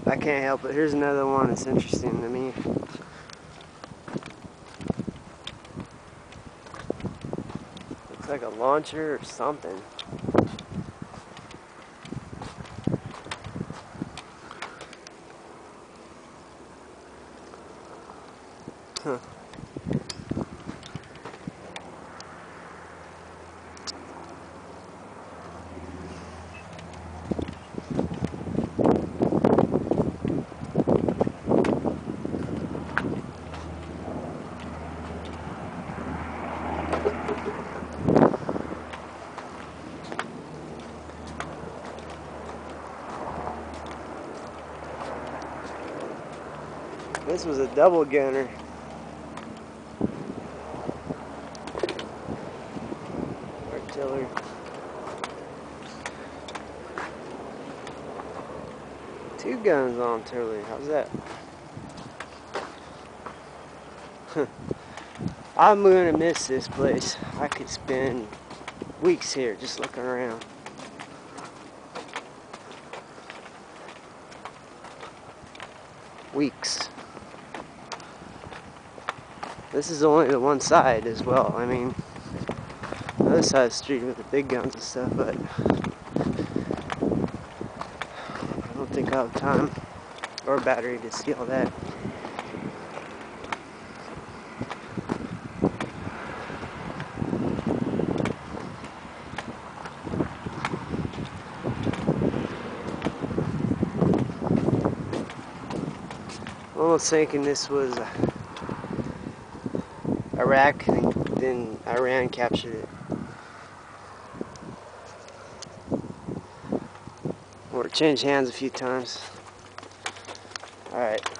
I can't help it. Here's another one that's interesting to me. Looks like a launcher or something. Huh. This was a double gunner. Artillery. Two guns on artillery. How's that? I'm gonna miss this place. I could spend weeks here just looking around. Weeks. This is only the one side as well. I mean, the other side of the street with the big guns and stuff, but I don't think I'll have time or battery to see all that. I'm almost thinking this was Iraq, and then Iran captured it. Or it changed hands a few times. Alright.